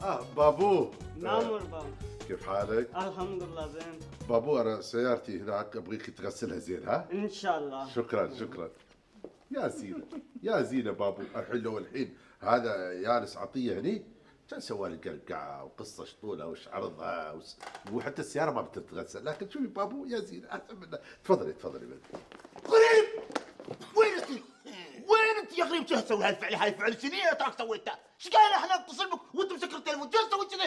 بابو. نامر بابا. كيف حالك؟ الحمد لله زين. بابو انا سيارتي هناك ابغيك تغسلها زين ها؟ ان شاء الله. شكرا شكرا. يا زينة يا زينة بابو، الحين لو الحين هذا يانس عطية هني كان سوى لي قلقعة وقصة شطولة وش عرضها وحتى السيارة ما بتتغسل، لكن شوفي بابو يا زينة احسن منها. تفضلي تفضلي بنت. غريب وين انت؟ وين انت يا غريب؟ شو تسوي هالفعل؟ هاي فعل سنين تراك سويته، ايش قايل احنا نتصل بك وانت مسكر التليفون، شو تسوي كذا؟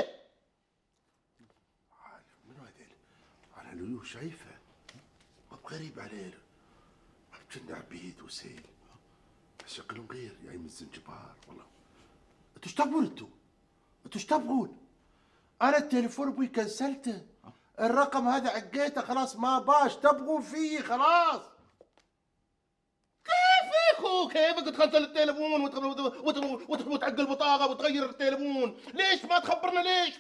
منو هذيل؟ انا لولو شايفه ما بغريب عليه، ما كنا عبيد وسيل شكلهم غير يعني من الزنجبار. والله انتوا ايش تبغون انتوا ايش تبغون؟ انا التليفون ابوي كنسلته، الرقم هذا عقيته خلاص ما باش تبغون فيه خلاص. كيفك تخزن التليفون وتعقل البطاقه وتغير التليفون؟ ليش ما تخبرنا؟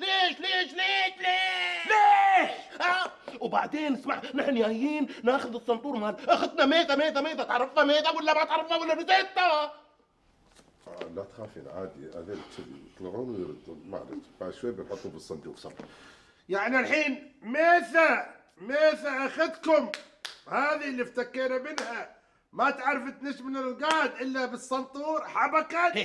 ليش؟ وبعدين اسمع، نحن جايين ناخذ السنطور مال اختنا ميثة، تعرفها ميثة ولا ما تعرفها ولا نسيتها؟ لا تخافين عادي، هذول كذي يطلعون ويردون، معلش بعد شوي بنحطهم بالصندوق صبر. يعني الحين ميثة اختكم هذه اللي افتكينا منها ما تعرف تنش من القاد الا بالسنطور حبكت.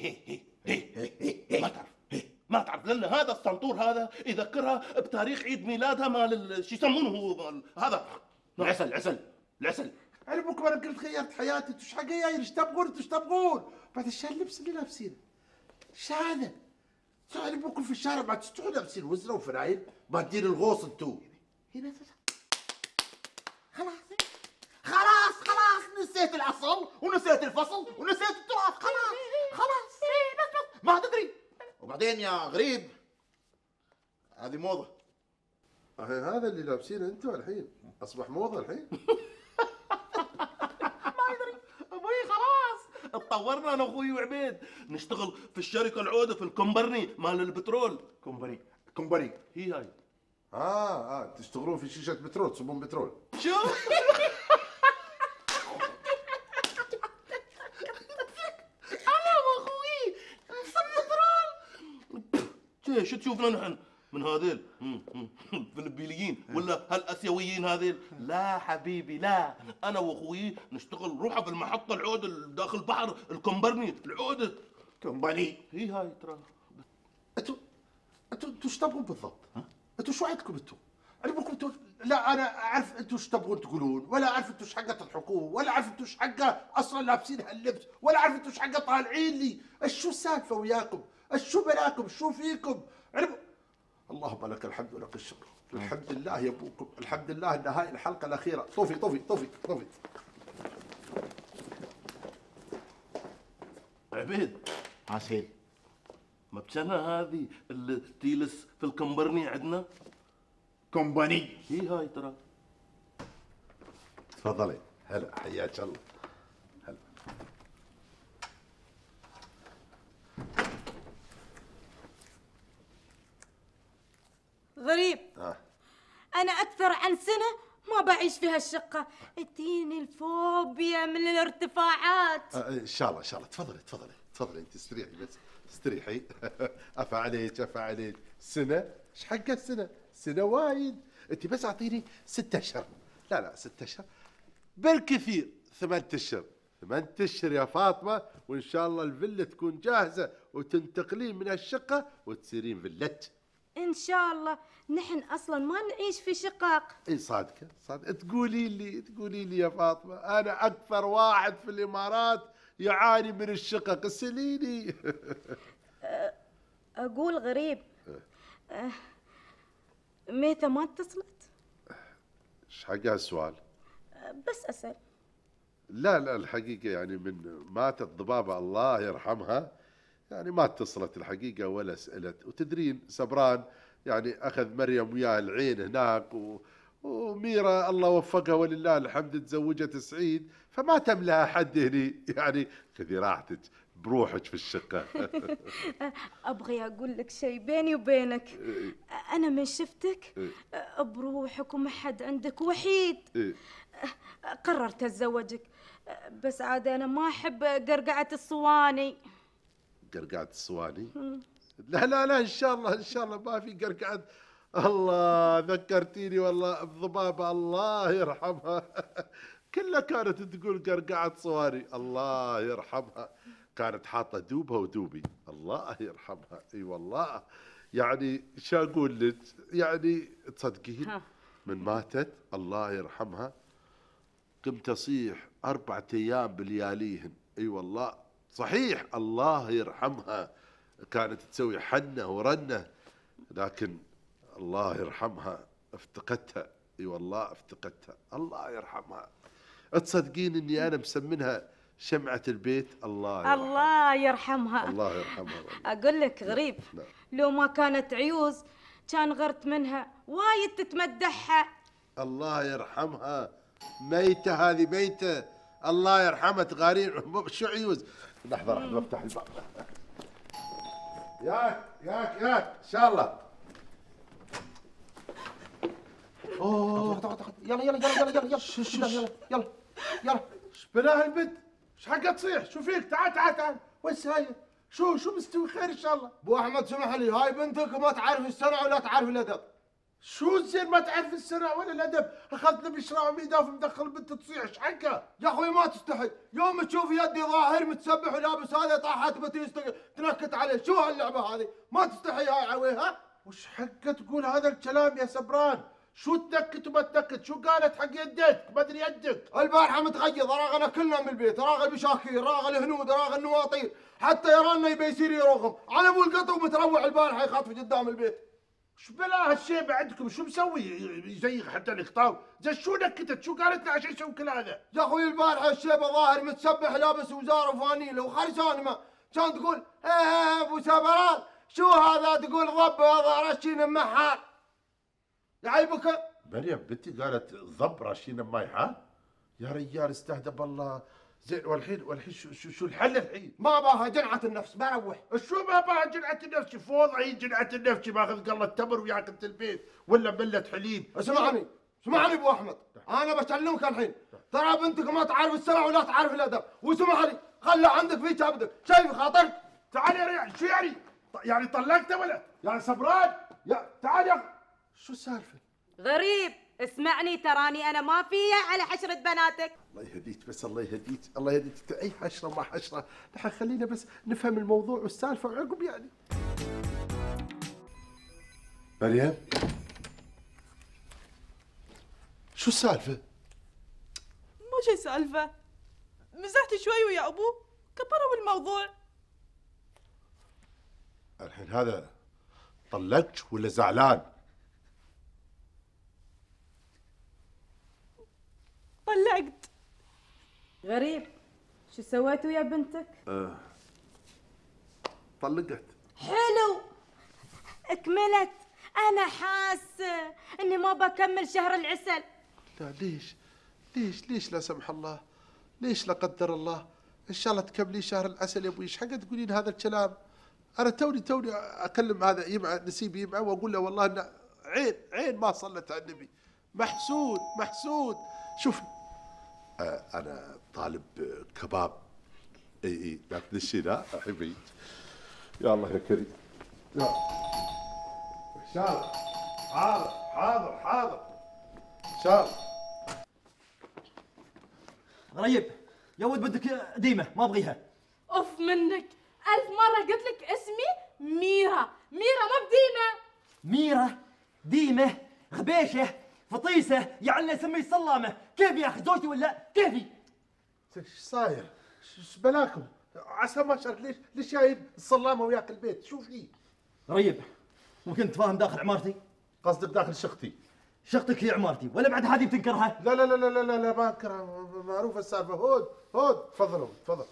ما تعرف لان هذا السنطور هذا يذكرها بتاريخ عيد ميلادها مال شو يسمونه هو مال هذا العسل. انا بكره انا قلت غيرت حياتي، انتوا ايش حق جايين؟ ايش تبغون؟ بعد ايش اللبس اللي لابسينه؟ ايش هذا؟ انا بكره في الشارع ما تستحوا لابسين وزره وفنايل بادين الغوص انتوا. خلاص نسيت الأصل ونسيت الفصل ونسيت التراث، خلاص بس ما تدري. وبعدين يا غريب هذه موضة. هذا اللي لابسينه انتوا الحين اصبح موضه الحين. ما ادري ابوي، خلاص اتطورنا انا واخوي وعبيد نشتغل في الشركة العودة في الكمبرني مال البترول. كمبري هي هاي. تشتغلون في شيشة بترول، تصبون بترول. شوف شو تشوفنا نحن من هذيل الفلبينيين ولا هالاسيويين هذيل؟ لا حبيبي لا، انا واخوي نشتغل روحه في المحطه العوده داخل البحر الكمبرني العوده كمباني هي هاي ترى. انتوا ايش تبغون بالضبط؟ انتوا شو عندكم انتوا؟ انا بقول لا انا اعرف انتوا ايش تبغون تقولون، ولا اعرف انتوا ايش حقه تضحكون، ولا اعرف انتوا ايش حقه اصلا لابسين هاللبس، ولا اعرف انتوا ايش حقه طالعين لي، شو السالفه وياكم؟ شو بلاكم؟ شو فيكم؟ اللهم لك الحمد ولك الشكر، الحمد لله يا ابوكم، الحمد لله ان هاي الحلقه الاخيره. طوفي عبيد عسيل ما بتشنا هذه اللي تجلس في الكمبرني عندنا؟ كومباني هي هاي ترى. تفضلي. هلا حياك الله. هلا غريب. أنا أكثر عن سنة ما بعيش في هالشقة، اديني الفوبيا من الارتفاعات. ان شاء الله تفضلي انت استريحي بس استريحي. عفا عليك سنة؟ ايش حق سنة وايد، انت بس اعطيني 6 اشهر. لا 6 اشهر بالكثير 8 اشهر. 8 اشهر يا فاطمة وان شاء الله الفيلا تكون جاهزة وتنتقلين من هالشقة وتصيرين فيلت. إن شاء الله. نحن أصلا ما نعيش في شقق. اي صادقة تقولي لي يا فاطمة أنا أكثر واحد في الإمارات يعاني من الشقق، اسأليني. أقول غريب، ميثة ما اتصلت؟ ايش حق هالسؤال؟ بس أسأل. لا الحقيقة يعني من ماتت ضبابة الله يرحمها يعني ما اتصلت الحقيقة ولا سألت، وتدرين سبران يعني أخذ مريم وياه العين هناك وميرا الله وفقها ولله الحمد تزوجت سعيد، فما تملها حد هني يعني خذي راحتك بروحك في الشقة. أبغي أقول لك شيء بيني وبينك، أنا من شفتك بروحك وما حد عندك وحيد قررت أتزوجك، بس عاد أنا ما أحب قرقعة الصواني. قرقعة الصواني؟ لا لا لا، ان شاء الله ان شاء الله ما في قرقعة. الله ذكرتيني والله بضبابة الله يرحمها. كلها كانت تقول قرقعة صواري، الله يرحمها. كانت حاطة دوبها ودوبي، الله يرحمها. اي والله يعني شو اقول لك، يعني تصدقين من ماتت الله يرحمها قمت اصيح 4 أيام بلياليهن. اي والله صحيح الله يرحمها. كانت تسوي حنة ورنة، لكن الله يرحمها افتقدتها. اي والله افتقدتها، الله يرحمها. تصدقين اني انا مسمنها شمعة البيت؟ الله يرحمها. الله يرحمها. الله يرحمها والله. اقول لك غريب، نعم. لو ما كانت عيوز كان غرت منها وايد تتمدحها. الله يرحمها، ميتة هذه ميتة، الله يرحمها. تغارين شو عيوز. لحظة لحظة بفتح الباب. ياك ان شاء الله. اوه يلا يلا يلا يلا يلا يلا يلا يلا يلا. ايش بلاها البنت؟ ايش حقها تصيح؟ شو فيك؟ تعال تعال تعال. وين هاي؟ شو مستوي خير ان شاء الله؟ ابو احمد سمح لي، هاي بنتك وما تعرف السنه ولا تعرف الادب. شو زين ما تعرف السنة ولا الأدب؟ أخذت لي بشراع وميداف مدخل بنت تصيح، ايش حقها؟ يا اخوي ما تستحي، يوم تشوف يدي ظاهر متسبح ولابس هذا طاحت بتيس تنكت عليه، شو هاللعبه هذه؟ ما تستحي هاي عويها؟ وش حقها تقول هذا الكلام يا سبران؟ شو تنكت وما تنكت؟ شو قالت حق يدك؟ ما ادري يدك. البارحه متغيظ، راغنا كلنا من البيت، راغ البشاكير، راغ الهنود، راغ النواطير، حتى يرانا يبي يصير يروغم، على ابو القطو متروع البارحه يخاطف قدام البيت. شو بلا هالشيب عندكم؟ شو مسوي يزيغ حتى الخطاو؟ زي شو نكتت؟ شو قالت لنا عشان يسوي كل هذا؟ يا اخوي البارحه الشيبه ظاهر متسبح لابس وزاره وفانيله وخرسان ما كان تقول ايه ابو سبران شو هذا؟ تقول ضب رشين محار. يعيبك؟ مريم بنتي قالت ضب راشين ماي حال؟ يا رجال استهدى بالله. زين والحين شو الحل الحين؟ ما باها جنعة النفس بروح. شو ما بها جنعة النفس؟ فوضى هي جنعة النفس، ماخذ قلة تمر وياكل البيت ولا ملة حليب. اسمعني ابو احمد، انا بكلمك الحين، ترى بنتك ما تعرف السرع ولا تعرف الادب، واسمح لي خلى عندك في كبدك، شايف خاطرك؟ تعال يا ريال. شو يعني؟ يعني طلقته ولا؟ يعني سبران؟ يا تعال يا شو السالفة؟ غريب اسمعني، تراني انا ما فيها على حشرة بناتك. الله يهديك بس، الله يهديك الله يهديك. اي حشره ما حشره، نحن خلينا بس نفهم الموضوع والسالفه وعقب يعني. مريم شو السالفه؟ مو شي سالفة، مزحت شوي ويا ابوه كبروا الموضوع. الحين هذا طلقك ولا زعلان؟ طلقت. غريب شو سويتوا يا بنتك؟ طلقت. حلو اكملت. انا حاسه اني ما بكمل شهر العسل. لا ليش لا سمح الله، ليش لا قدر الله؟ ان شاء الله تكملي شهر العسل يا ابوي. ايش حق تقولين هذا الكلام؟ انا توني اكلم هذا يمعه نسيب يمعه واقول له والله ان عين ما صلت على النبي. محسود. شوف انا طالب كباب. اي لا تدشي لا حبيبي. يا الله يا كريم. يا ان شاء الله. حاضر ان شاء الله. غريب يا ولد بدك ديمه ما ابغيها. اوف منك، 1000 مرة قلت لك اسمي ميرا ما بديمة. ميرة ديمه غبيشه فطيسه يعني اسمي صلامه. كيف يا اخي زوجتي ولا كيفي؟ ايش صاير؟ ايش بلاكم؟ عسى ما شرط. ليش جايب الصلامه وياك البيت؟ شو في؟ غريب ممكن تفاهم داخل عمارتي؟ قصدك داخل شقتي؟ شقتك هي عمارتي ولا بعد هذه بتنكرها؟ لا ما انكرها، معروفه السالفه. هود تفضلوا تفضل.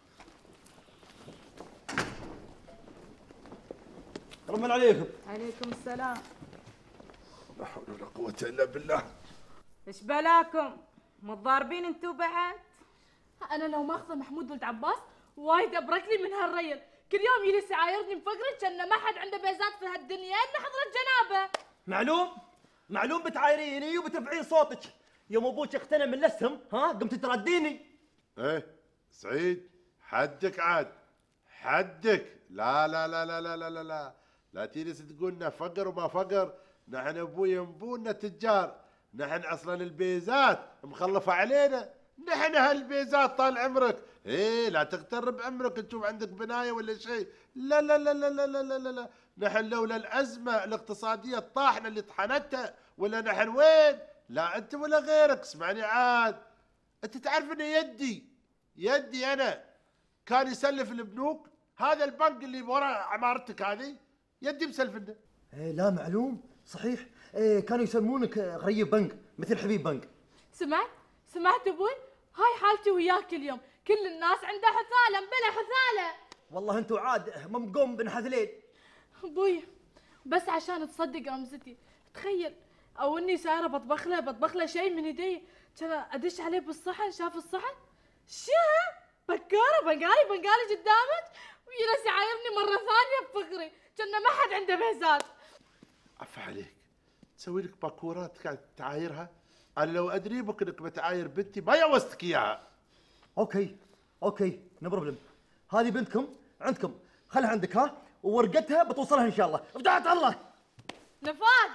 طمن عليكم. عليكم السلام. لا حول ولا قوه الا بالله. ايش بلاكم؟ متضاربين انتو بعد؟ انا لو ماخذه محمود ولد عباس وايد ابرك لي من هالريل، كل يوم يجلس يعايرني بفقري كأنه ما حد عنده بيزات في هالدنيا الا حضرة جنابه. معلوم بتعايريني وبترفعين صوتك. يوم ابوك اقتنى من الاسهم قمت ترديني. ايه سعيد حدك عاد، حدك. لا لا لا لا لا لا لا لا لا تجلس تقولنا فقر وما فقر. نحن ابوي وابونا تجار، نحن اصلا البيزات مخلفه علينا، نحن هالبيزات طال عمرك. ايه لا تغتر بعمرك تشوف عندك بنايه ولا شيء. لا لا لا لا لا لا لا لا, لا. نحن لولا الازمه الاقتصاديه الطاحنه اللي طحنتها ولا نحن وين؟ لا انت ولا غيرك. اسمعني عاد، انت تعرف ان يدي انا كان يسلف البنوك. هذا البنك اللي ورا عمارتك هذه يدي مسلفنه. إيه لا معلوم صحيح. إيه كانوا يسمونك غريب بنك مثل حبيب بنك. سمعت ابوي؟ هاي حالتي وياك اليوم، كل الناس عندها حثاله بلا حثاله. والله انتوا عاد ممقوم بنحثلين. ابوي بس عشان تصدق امزتي، تخيل او اني سايره بطبخ له شيء من يدي، كان ادش عليه بالصحن، شاف الصحن شا بكاره بنقالي قدامك ويجلس يعايرني مره ثانيه بفقري، كان ما حد عنده بهزات. عفا عليك، تسوي لك باكورات قاعد تعايرها؟ انا لو ادري بك انك بتعاير بنتي ما يوزتك اياها. اوكي نو بروبلم. هذه بنتكم عندكم، خلها عندك ها، وورقتها بتوصلها ان شاء الله. ابدعت الله. نفاد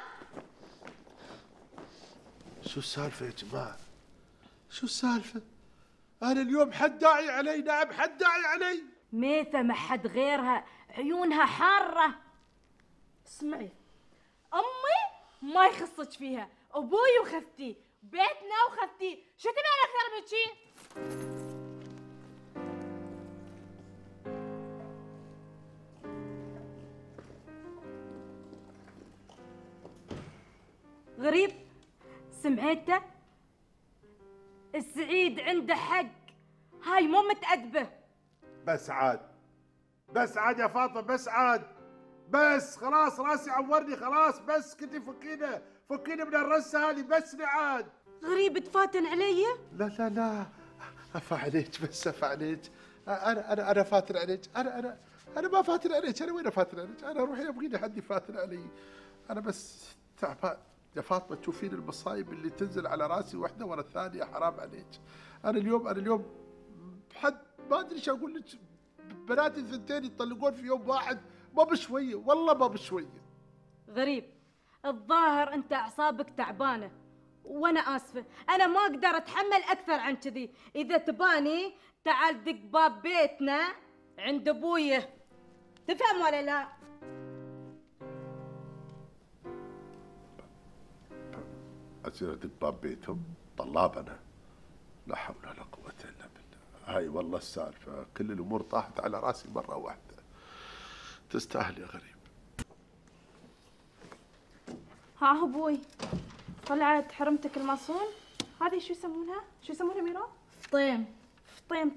شو السالفه يا جماعه؟ شو السالفه؟ انا اليوم حد داعي علي؟ نعم حد داعي علي. ميثة ما حد غيرها، عيونها حارة. اسمعي، امي ما يخصك فيها، ابوي وخفتي، بيتنا وخفتي، شو تبين اكثر من شي؟ غريب، سمعته؟ السعيد عنده حق، هاي مو متأدبة. بس عاد يا فاطمه، بس عاد، بس خلاص راسي عورني خلاص. بس كنتي فكيني من الرسه هذه. بس عاد غريب تفاتن علي؟ لا عفا عليك، بس عفا عليك. انا فاتن عليك. انا ما فاتن عليك. انا وين فاتن عليك؟ انا روحي ابغيني حد يفاتن علي. انا بس تعبان يا فاطمه. تشوفين المصايب اللي تنزل على راسي واحده ورا الثانيه، حرام عليك. انا اليوم حد ما ادري ايش اقول لك. بناتي الثنتين يطلقون في يوم واحد، ما بشويه والله ما بشويه. غريب، الظاهر انت اعصابك تعبانه، وانا اسفه، انا ما اقدر اتحمل اكثر عن كذي. اذا تباني تعال دق باب بيتنا عند ابويه، تفهم ولا لا؟ اصير ادق باب بيتهم؟ طلاب انا؟ لا حول ولا قوه الا بالله. هاي والله السالفه، كل الامور طاحت على راسي مره واحده. تستاهل يا غريب. ها ابوي، طلعت حرمتك المصون. هذه شو يسمونها ميرا؟ فطيم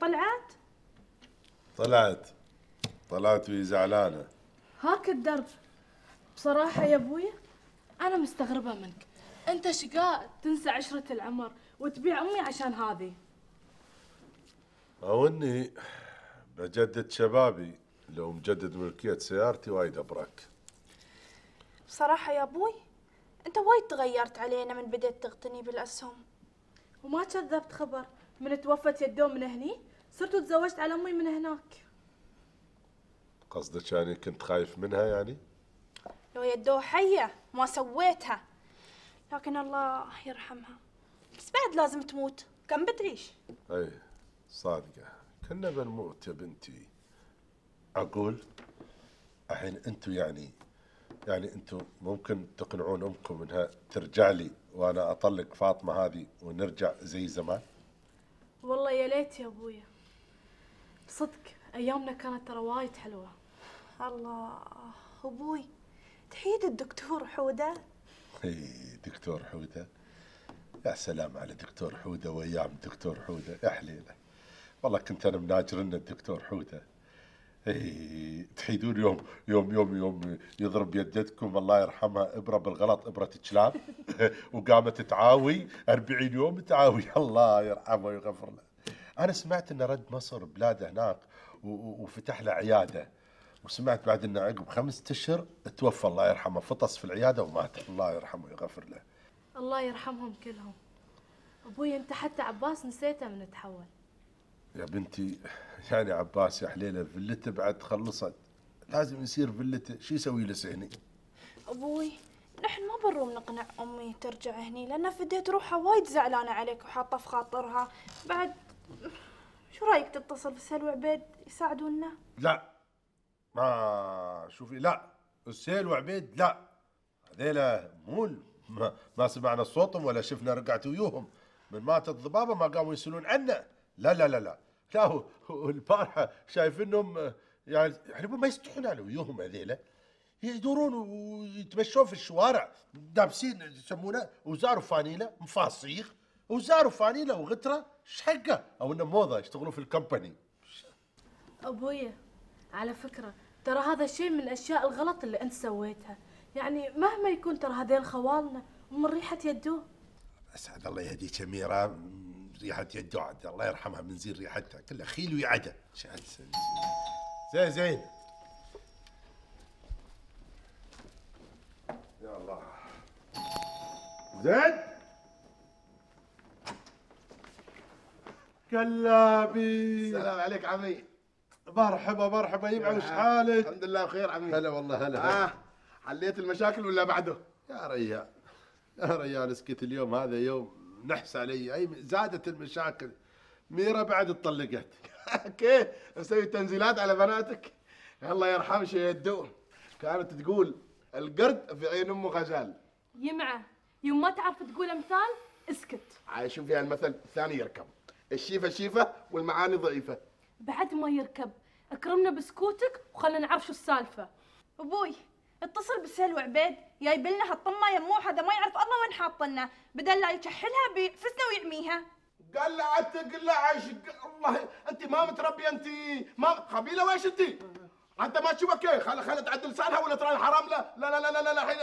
طلعت وهي زعلانه. هاك الدرب. بصراحة يا ابوي أنا مستغربة منك، أنت شقاء تنسى عشرة العمر وتبيع أمي عشان هذه. أو إني بجدد شبابي، لو مجدد ملكية سيارتي وايد أبرك. بصراحة يا أبوي أنت وايد تغيرت علينا من بديت تغتني بالأسهم. وما كذبت خبر، من توفت يدو من هني صرت تزوجت على أمي من هناك. قصدك يعني كنت خايف منها يعني؟ لو يدو حية ما سويتها، لكن الله يرحمها، بس بعد لازم تموت، كم بتعيش؟ أي صادقة، كنا بنموت يا بنتي. أقول الحين أنتوا يعني أنتوا ممكن تقنعون أمكم إنها ترجع لي وأنا أطلق فاطمة هذه ونرجع زي زمان؟ والله يا ليت يا أبويا، صدق أيامنا كانت ترى وايد حلوة. الله أبوي، تحيد الدكتور حودة. اي دكتور حودة، يا سلام على دكتور حودة وايام دكتور حودة، يا حليله. والله كنت انا مناجرنا الدكتور حودة. اي تحيدون يوم يضرب يدتكم الله يرحمها ابره بالغلط، ابره كلاب وقامت تعاوي 40 يوم تعاوي، الله يرحمه ويغفر له. انا سمعت انه رد مصر بلاده هناك وفتح له عياده، وسمعت بعد انه عقب 5 اشهر توفى الله يرحمه، فطس في العياده ومات، الله يرحمه ويغفر له. الله يرحمهم كلهم. ابوي انت حتى عباس نسيته من تحول. يا بنتي يعني عباس يا حليله فيلته بعد خلصت، لازم يصير فيلته، شو يسوي له هني؟ ابوي نحن ما بنروم نقنع امي ترجع هني لان فديت روحها وايد زعلانه عليك وحاطه في خاطرها. بعد شو رايك تتصل بسلوى عبيد يساعدونا؟ لا ما شوفي، لا السيل وعبيد لا، هذيلا مو ما سمعنا صوتهم ولا شفنا رقعت ويوهم من مات الضبابه ما قاموا يسالون عنا. لا لا لا لا لا، البارحه شايفينهم يعني ما يستحون على ويوهم هذيلا، يدورون ويتمشون في الشوارع دابسين يسمونه وزار وفانيله مفاصيخ، وزار وفانيله وغتره، ايش حقه؟ او انه موضه يشتغلون في الكمباني. ابويا على فكره ترى هذا شيء من الاشياء الغلط اللي انت سويتها، يعني مهما يكون ترى هذيل خوالنا ومن ريحه يدوه. اسعد الله يهديك اميره، ريحه يدو عاد الله يرحمها من زين ريحتها كلها خيل ويعدى. زين زين يا الله زين كلابي. السلام عليك عمي. مرحبا مرحبا يبعد، وش حالك؟ الحمد لله بخير عمي. هلا والله هلا. حليت المشاكل ولا بعده؟ يا ريال يا ريال اسكت، اليوم هذا يوم نحس علي، اي زادت المشاكل. ميرا بعد اتطلقت. كيف مسوي تنزيلات على بناتك؟ الله يرحم شيدو، كانت تقول القرد في عين امه غزال. يمعه يوم ما تعرف تقول امثال اسكت. عايشين فيها المثل الثاني يركب، الشيفه شيفه والمعاني ضعيفه. بعد ما يركب اكرمنا بسكوتك وخلنا نعرف شو السالفه. ابوي اتصل بسلوى عبيد جايب لنا هالطمه يموه، هذا ما يعرف الله وين حاطنا، بدل لا يكحلها بفسنا ويعميها. قلعت قلعش الله، انت ما متربيه، انت ما قبيله ويش انت؟ انت ما تشوفك كيف؟ خلت تعدل لسانها ولا ترى الحرام؟ لا لا لا لا لا لا الحين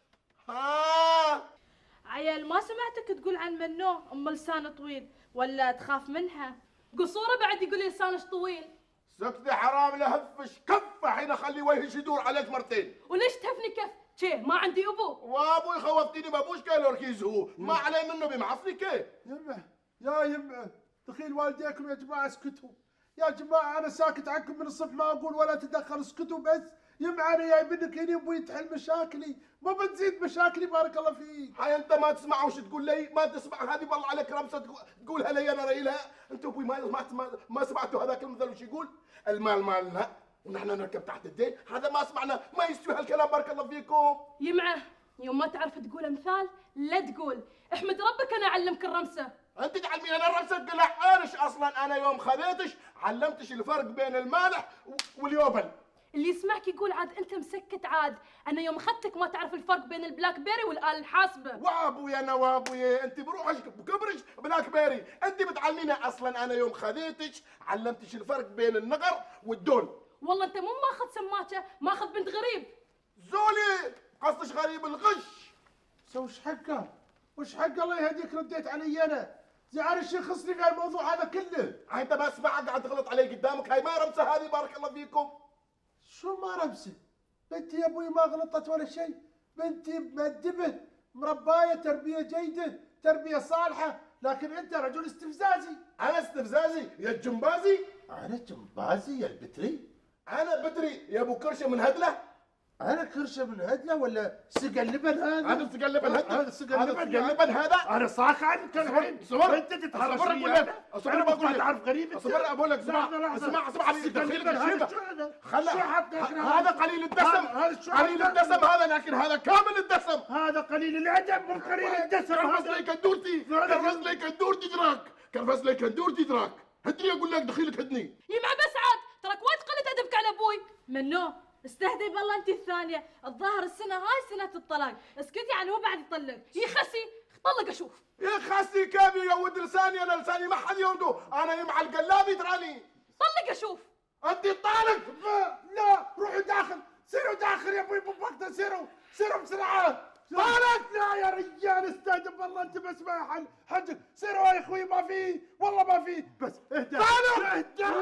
عيال ما سمعتك تقول عن منو ام لسان طويل، ولا تخاف منها؟ قصوره بعد يقول لسانش طويل. سكتي حرام لهفش كف، الحين اخلي وجهك يدور عليك مرتين. وليش تهفني كف؟ شي ما عندي ابو. وابوي خوفتيني بابوش كيلوركيز هو، ما علي منه بمعفني كيف؟ يمه يا يمه دخيل والديكم يا جماعه اسكتوا، يا جماعه انا ساكت عنكم من الصبح ما اقول ولا اتدخل، اسكتوا بس. يمه انا جاي منك هنا ابوي تحل مشاكلي، ما بتزيد مشاكلي بارك الله فيك. هاي انت ما تسمع وش تقول لي؟ ما تسمع هذه بالله عليك رمسه تقولها لي انا ريلها؟ انتوا ابوي ما سمعتوا هذاك المثل وش يقول؟ المال مالنا ونحن نركب تحت الدين، هذا ما سمعنا، ما يستوي هالكلام بارك الله فيكم. يمعه يوم ما تعرف تقول امثال لا تقول، احمد ربك انا اعلمك الرمسه. انت تعلمين انا الرمسه؟ قلع عارش اصلا انا يوم خذيتش علمتش الفرق بين المالح واليوبل. اللي يسمعك يقول عاد انت مسكت، عاد انا يوم اخذتك ما تعرف الفرق بين البلاك بيري والآلة الحاسبه. وابويا انا وابويا انت بروحك بكبرش بلاك بيري، انت بتعلمينا اصلا انا يوم خذيتش علمتش الفرق بين النقر والدون. والله انت مو ماخذ سماكه، ماخذ بنت غريب. زولي قصدش غريب الغش. وش حقه؟ وش حقه الله يهديك رديت علي انا؟ زعل الشيخ خصني في الموضوع هذا كله. انت ما اسمعك قاعد تغلط علي قدامك، هاي ما رمسه هذه بارك الله فيكم. شو ما رمسه؟ بنتي يا ابوي ما غلطت ولا شيء، بنتي مؤدبه مربايه تربيه جيده تربيه صالحه، لكن انت رجل استفزازي. انا استفزازي يا الجمبازي؟ انا جمبازي يا البتري؟ انا بدري يا ابو كرشه من هدله؟ انا كرشه من هدله ولا سقى اللبن هذا؟ هذا سقى اللبن هذا سقى اللبن هذا؟ انا صاخ عنك الحين. صبر انت تتحرش اصبر اقول لك، اصبر انا بقول بقول لك تعرف غريب. اصبر اقول لك اسمع علي دخيلك الشيبه. هذا قليل الدسم، قليل الدسم هذا، لكن هذا كامل الدسم. هذا قليل الادب مو قليل الدسم. كرفس لي كندورتي، كرفس لي كندورتي دراك، كرفس لي كندورتي دراك. هدني اقول لك دخيلك هدني. يمع بس عاد تراك وايد قلت ادبك على ابوي. منو استهدي بالله انت الثانيه، الظاهر السنه هاي سنه الطلاق، اسكتي عنه بعد يطلق. يخسي طلق اشوف. يا خسي كيف يود لساني؟ انا لساني ما حد يوده، انا يمع القلابي تراني. طلق اشوف. انت طالق؟ لا روحوا داخل، سيروا داخل يا ابوي بوقتها، سيروا بسرعه طالت لا يا رجال استهدف والله انت بس ما حل حجك سيروا يا اخوي ما في والله ما في بس اهدى اهدى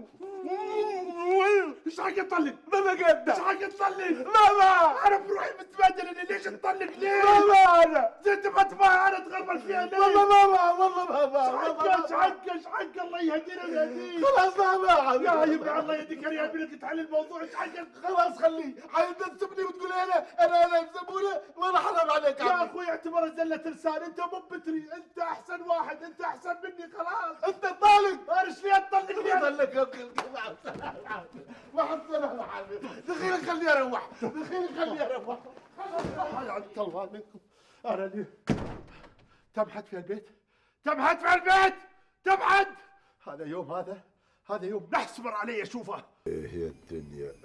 ايش حق تطلق؟ ما بقدر ايش حق تطلق؟ ما انا بروحي متبادل ليش تطلق ليه؟ ما انا زين تبغى انا اتغربل فيها ليه؟ والله ما ايش حق الله يهدينا ويهديك خلاص ما يا يبقى الله يهديك يا ابنك تحل الموضوع ايش حقك؟ خلاص خليه حتنسبني وتقول انا زبونه وانا حرام عليك يا اخوي اعتبرها زله لسان انت مو بتري انت احسن واحد انت احسن مني خلاص انت طالق ايش ليه تطلق لي طلق مع السلامه يا حبيبي دخيلك خليني اروح دخيلك خليني اروح خلاص على الله منكم انا ليه تبحث في البيت تبحث في البيت تبحث هذا يوم هذا يوم نحسبر علي اشوفه ايه هي الدنيا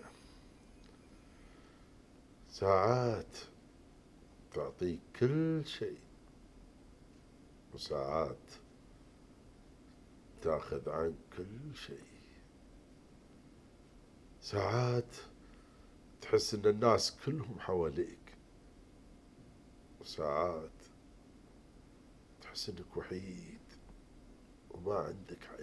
ساعات تعطيك كل شيء وساعات تاخذ عنك كل شيء ساعات تحس ان الناس كلهم حواليك وساعات تحس انك وحيد وما عندك حد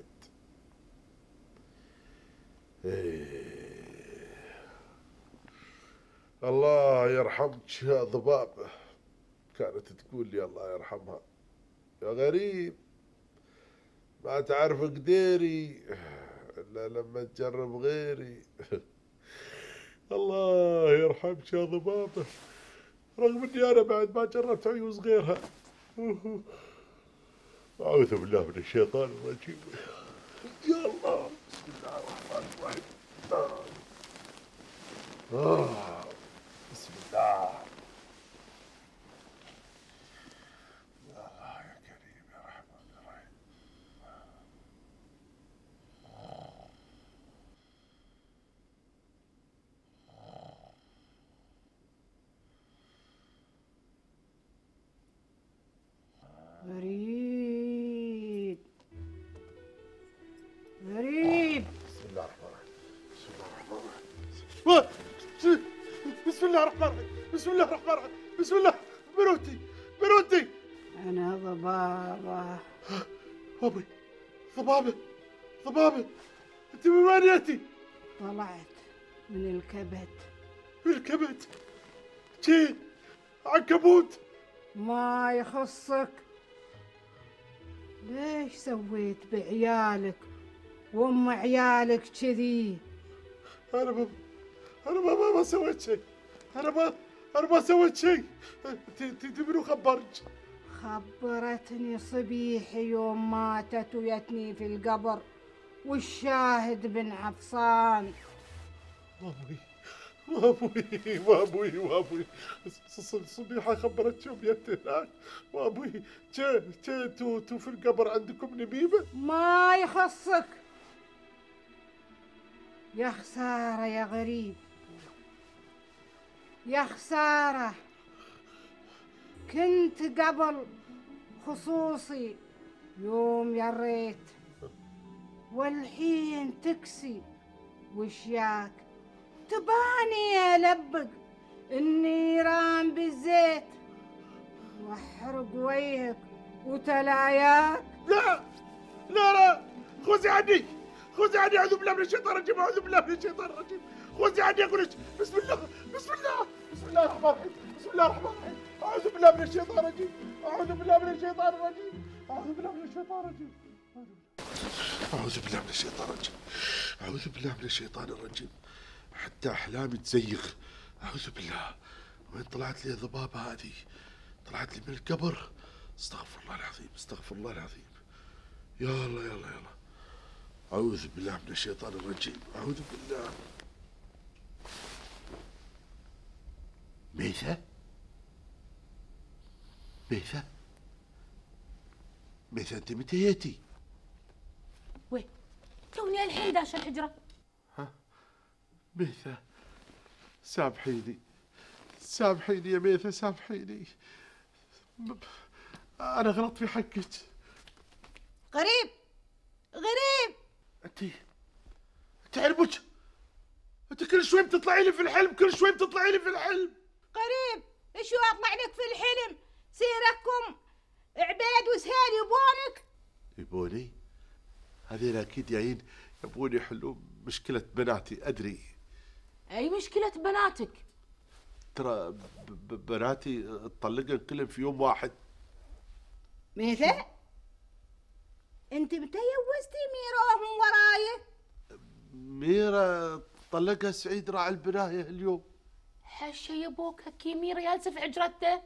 الله يرحمك يا ضبابة كانت تقول لي الله يرحمها يا غريب ما تعرف قديري إلا لما تجرب غيري الله يرحمك يا ضبابة رغم اني انا بعد ما جربت عيوز غيرها اعوذ بالله من الشيطان الرجيم يا الله بسم الله الرحمن الرحيم بسم الله يا الله يا كريم يا رحمن الرحيم غريب غريب بسم الله الرحمن الرحيم بسم الله الرحمن الرحيم بسم الله الرحمن الرحيم بسم الله بنوتي أنا ضبابة أبي ضبابة أنت من وين جيتي؟ طلعت من الكبت جين عنكبوت ما يخصك ليش سويت بعيالك وام عيالك كذي؟ أنا ما سويت شيء أنا ما سويت شيء أنت منو خبرك؟ خبرتني صبيحي يوم ماتت ويتني في القبر والشاهد بن عفصان. وابوي صبيحة خبرت يوم يت هناك وابوي تو في القبر عندكم نميمة ما يخصك يا خسارة يا غريب يا خسارة كنت قبل خصوصي يوم يريت والحين تكسي وشياك تباني ألبق النيران بالزيت واحرق وجهك وتلاياك. لا خذي عني اعوذ بالله من الشيطان الرجيم اعوذ بالله من الشيطان الرجيم خذي عني اقول لك بسم الله الرحمن الرحيم بسم الله الرحمن الرحيم اعوذ بالله من الشيطان الرجيم اعوذ بالله من الشيطان الرجيم اعوذ بالله من الشيطان الرجيم أعوذ بالله من الشيطان الرجيم أعوذ بالله من الشيطان الرجيم حتى أحلامي تزيغ أعوذ بالله وين طلعت لي الضبابة هذه؟ طلعت لي من القبر استغفر الله العظيم استغفر الله العظيم يلا أعوذ بالله من الشيطان الرجيم أعوذ بالله. ميثة أنت متى جيتي؟ وين؟ توني الحين داش الحجرة. ميثة سامحيني يا ميثة سامحيني أنا غلط في حقك. غريب انت عربك انت كل شوي بتطلعي لي في الحلم غريب شو اطلع لك في الحلم؟ سيركم عبيد وسهيل يبونك؟ يبوني؟ هذين اكيد جايين يبون يحلون مشكلة بناتي، ادري. اي مشكلة بناتك؟ ترى بناتي طلقن كلهم في يوم واحد. متى؟ انت متى جوزتي ميرا وهم وراي؟ ميرا طلقها سعيد راعي البناية اليوم. حشا يا ابوك هكي ميرا جالسة في حجرته.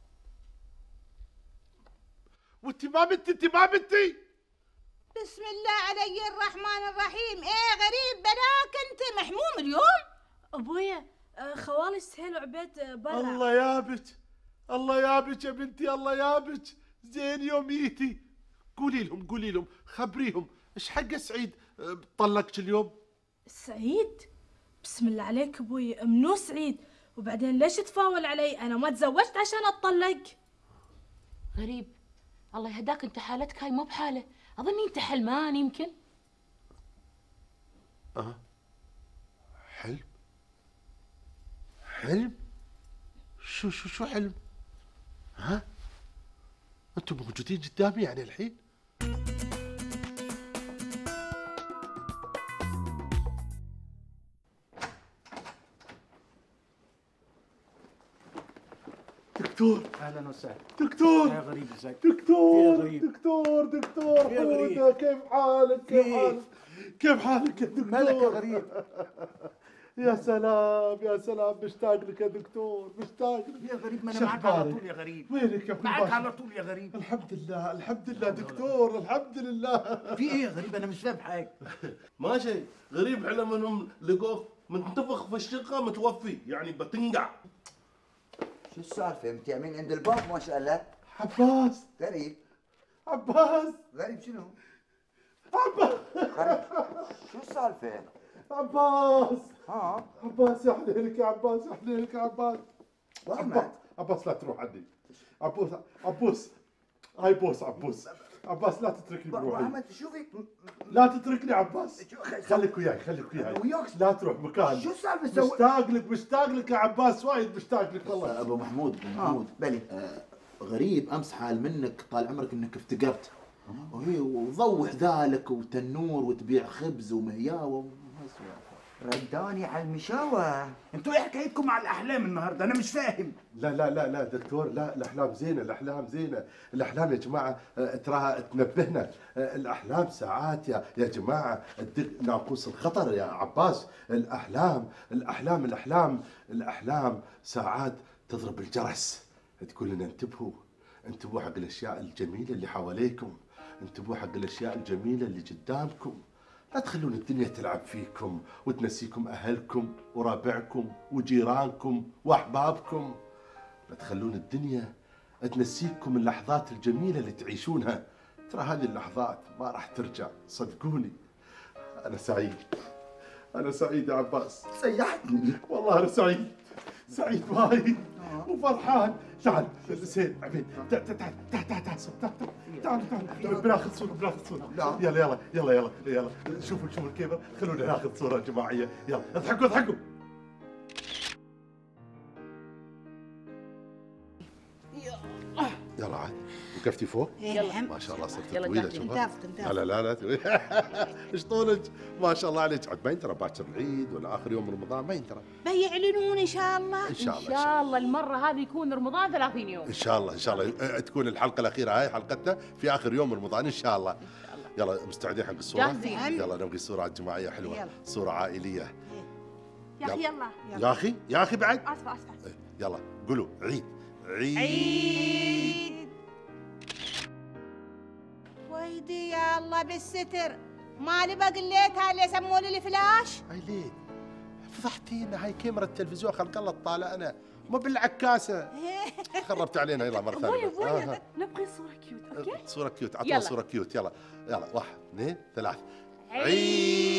وانت ما بنتي بسم الله علي الرحمن الرحيم. ايه غريب بلاك انت محموم اليوم؟ ابويا خوالي سهيل وعبيد برا. الله يابك يا بنتي، الله يابك. زين يوم جيتي قولي لهم خبريهم ايش حق سعيد طلقك اليوم؟ سعيد؟ بسم الله عليك ابوي، منو سعيد؟ وبعدين ليش تفاول علي؟ انا ما تزوجت عشان اتطلق. غريب، الله يهداك انت حالتك هاي مو بحاله، اظني انت حلمان يمكن. حلم؟ شو حلم؟ ها؟ انتم موجودين قدامي يعني الحين؟ دكتور اهلا وسهلا. دكتور يا غريب ازيك؟ دكتور حودة، كيف حالك؟ كيف حالك يا دكتور؟ مالك يا غريب؟ يا سلام مشتاق لك يا دكتور، مشتاق لك يا غريب، ما انا معك على طول يا غريب. وينك يا اخوي؟ معك على طول يا غريب. الحمد لله دكتور، الحمد لله. في ايه يا غريب؟ انا مش فاهم حاجه. ما شيء غريب، حلم انهم لقوك منتفخ في الشقه متوفي، يعني بتنقع. شو السالفة؟ انت يمين عند الباب ما شاء الله. عباس غريب. غريب شنو؟ عباس غريب شو السالفة؟ عباس يا حليلك يا عباس، عباس لا تروح عني. عبوس هاي بوس عباس لا تتركني بروحي. محمد شو فيك؟ لا تتركني عباس، خليك وياي لا تروح مكان. شو السالفة؟ مشتاق لك يا عباس، وايد مشتاق لك والله. ابو محمود بلي غريب امس حال منك طال عمرك انك افتقرت، وضوح ذلك وتنور وتبيع خبز ومهياوه رداني على المشاوة. انتوا ايه حكايتكم على الاحلام النهارده؟ انا مش فاهم. لا دكتور، لا الاحلام زينه، الاحلام يا جماعه تراها تنبهنا. الاحلام ساعات يا جماعه تدق ناقوس الخطر يا عباس. الاحلام ساعات تضرب الجرس، تقول لنا انتبهوا حق الاشياء الجميله اللي حواليكم، انتبهوا حق الاشياء الجميله اللي قدامكم. لا تخلون الدنيا تلعب فيكم وتنسيكم أهلكم وربعكم وجيرانكم وأحبابكم. لا تخلون الدنيا تنسيكم اللحظات الجميلة اللي تعيشونها. ترى هذه اللحظات ما راح ترجع، صدقوني. أنا سعيد يا عباس. سيحتني والله، أنا سعيد وايد وفرحان. تعال زين عبيد، تعال بناخذ صورة. يلا شوفوا الكاميرا، خلونا ناخذ صورة جماعية. يلا اضحكوا. يلا عاد وقفتي فوق؟ يلا ما شاء الله صرت يلا طويلة. شوفها. انتفت. لا ايش طولك؟ ما شاء الله عليك. عاد ما يندرى باكر العيد ولا اخر يوم رمضان، ما يندرى. بيعلنون ان شاء الله. ان شاء الله المره هذه يكون رمضان 30 يوم. ان شاء الله تكون الحلقه الاخيره هاي حلقتنا في اخر يوم رمضان ان شاء الله. يلا مستعدين حق الصوره؟ جاهزين. يلا نبغي صوره جماعيه حلوه، صوره عائليه. يا اخي يا اخي بعد. اسفه يلا قولوا عيد. ويدي يا الله بالستر، مالي بقليتها اللي يسموني الفلاش. هاي ليه فضحتينا؟ هاي كاميرا التلفزيون خلق الله تطالع انا مو بالعكاسه. خربت علينا. يلا مره ثانيه. ابويا نبغي صوره كيوت. اوكي صوره كيوت. عطنا صوره كيوت. يلا 1 2 3. عيد.